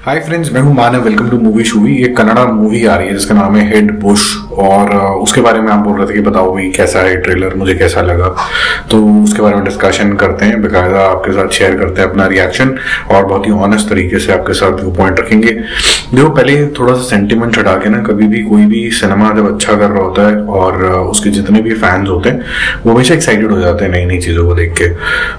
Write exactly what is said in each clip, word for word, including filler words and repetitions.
हाय friends, मैं हूं Manav. Welcome to movie shoovy. एक कन्नड़ा मूवी आ रही है जिसका नाम है हेड बुश, और उसके बारे में आप बोल रहे थे कि बताओ भाई कैसा है ट्रेलर, मुझे कैसा लगा। तो उसके बारे में डिस्कशन करते हैं, बेकायदा आपके साथ शेयर करते हैं अपना रिएक्शन, और बहुत ही ऑनेस्ट तरीके से आपके साथ व्यू पॉइंट रखेंगे। देखो, पहले थोड़ा सा सेंटिमेंट हटा के ना, कभी भी कोई भी सिनेमा जब अच्छा कर रहा होता है और उसके जितने भी फैंस होते हैं वो हमेशा एक्साइटेड हो जाते हैं नई नई चीज़ों को देख के।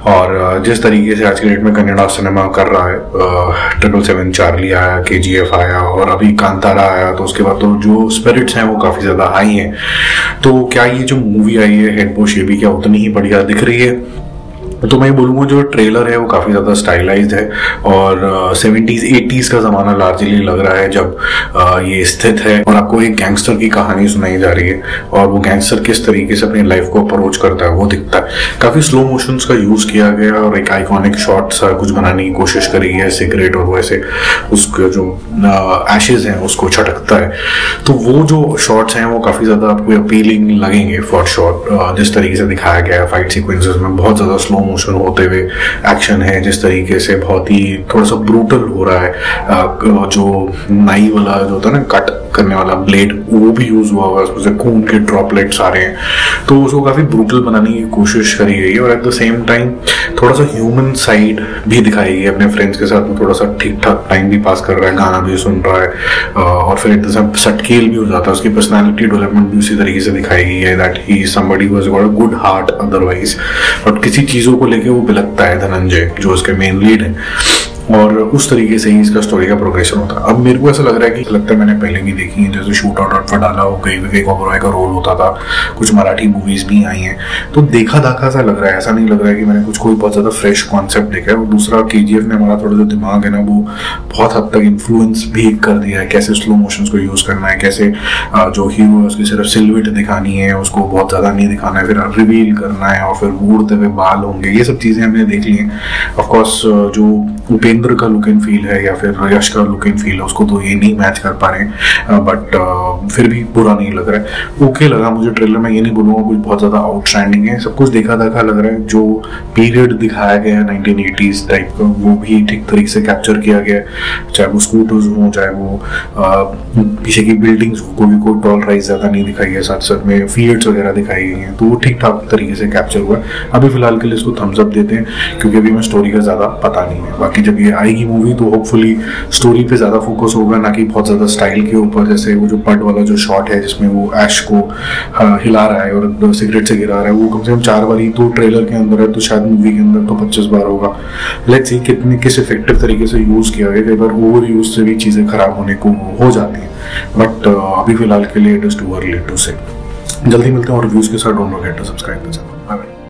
और जिस तरीके से आज के डेट में कन्नड़ा सिनेमा कर रहा है, ट्रिपल सेवन चार्ली आया, के जी एफ आया और अभी कांतारा आया, तो उसके बाद तो जो स्पिरिट्स हैं वो काफ़ी ज़्यादा हाई हैं। तो क्या ये जो मूवी आई है हेड बुश, ये भी क्या उतनी ही बढ़िया दिख रही है? तो मैं बोलूँगा जो ट्रेलर है वो काफ़ी ज़्यादा स्टाइलाइज्ड है, और सेवेंटीज़ एटीज़ का ज़माना लार्जली लग रहा है जब uh, ये स्थित है, और आपको एक गैंगस्टर की कहानी सुनाई जा रही है, और वो गैंगस्टर किस तरीके से अपनी लाइफ को अप्रोच करता है वो दिखता है। काफ़ी स्लो मोशंस का यूज़ किया गया और एक आइकॉनिक शॉट सा कुछ बनाने की कोशिश करी है, सिगरेट और वैसे उसके जो एशेज हैं उसको छटकता है। तो वो जो शॉट्स हैं वो काफ़ी ज़्यादा आपको अपीलिंग लगेंगे फॉर शॉट। जिस तरीके से दिखाया गया है फाइट सीक्वेंसेस में, बहुत ज़्यादा स्लो मोशन होते हुए एक्शन है, जिस तरीके से बहुत ही थोड़ा सा ब्रूटल हो रहा है। जो नाई वाला जो होता है ना, कट करने वाला ब्लेड, वो भी यूज हुआ हुआ है, उसमें खून के ड्रॉपलेट्स आ रहे हैं, तो उसको काफी ब्रूटल बनाने की कोशिश करी गई है। और एट द सेम टाइम थोड़ा सा ह्यूमन साइड भी दिखाई गई है। अपने फ्रेंड्स के साथ में थोड़ा सा ठीक ठाक टाइम भी पास कर रहा है, गाना भी सुन रहा है, और फिर एट द सेम सटकेल भी हो जाता है। उसकी पर्सनैलिटी डेवलपमेंट भी उसी तरीके से दिखाई गई है, that he somebody who has got a good heart otherwise. और किसी चीजों को लेके वो बिलकता है धनंजय, जो उसके मेन लीड है, और उस तरीके से ही इसका स्टोरी का प्रोग्रेशन होता है। अब मेरे को ऐसा लग रहा है कि लगता है मैंने पहले भी देखी है, जैसे शूट आउट आउट डाला हो, कहीं विवेक ओबरॉय का रोल होता था, कुछ मराठी मूवीज भी आई हैं, तो देखा दाखा सा लग रहा है। ऐसा नहीं लग रहा है कि मैंने कुछ कोई बहुत ज्यादा फ्रेश कॉन्सेप्ट देखा है। और दूसरा, के जी एफ ने हमारा थोड़ा जो दिमाग है ना, वो बहुत हद तक इन्फ्लुएंस भी कर दिया है, कैसे स्लो मोशन को यूज करना है, कैसे जो हीरो है उसकी सिर्फ सिल्हुएट दिखानी है, उसको बहुत ज्यादा नहीं दिखाना है, फिर रिवील करना है, और फिर उड़ते हुए बाल होंगे, ये सब चीजें हमने देख ली हैं। ऑफकोर्स जो उपेंद्र का लुक एंड फील है या फिर यश का लुक एंड फील है, उसको तो ये नहीं मैच कर पा रहे, बट फिर भी बुरा नहीं लग रहा है, ओके लगा मुझे ट्रेलर में। ये नहीं बोलूँगा कुछ बहुत ज़्यादा आउटस्टैंडिंग है, सब कुछ देखा देखा लग रहा है। जो पीरियड दिखाया गया है नाइनटीन एटीज़ टाइप का, वो भी ठीक तरीके से कैप्चर किया गया है, चाहे वो स्कूटर्स हों, चाहे वो पीछे की बिल्डिंग्स को भी कोई टॉल राइज ज़्यादा नहीं दिखाई है, साथ साथ में फील्ड्स वगैरह दिखाई गई हैं, तो वो ठीक ठाक तरीके से कैप्चर हुआ है। अभी फिलहाल के लिए इसको थम्स अप देते हैं, क्योंकि अभी मैं स्टोरी का ज़्यादा पता नहीं है। बाकी जब ये आएगी मूवी तो होपफुली स्टोरी पे ज्यादा फोकस होगा, ना कि बहुत ज्यादा स्टाइल के ऊपर। जैसे वो जो पट वाला जो शॉट है जिसमें वो ऐश को हिला रहा है और सिगरेट से गिरा रहा है, वो कम से कम चार बार ही तो ट्रेलर के अंदर है, तो शायद मूवी के अंदर तो पच्चीस बार होगा। लेट्स सी कितने किस इफेक्टिव तरीके से यूज किया गया। कई बार ओवर यूज से भी चीजें खराब होने को हो जाती हैं, बट अभी फिलहाल के लिए it is too early to say. जल्दी मिलते हैं और रिव्यूज के साथ। Don't forget to subscribe the channel. Bye bye.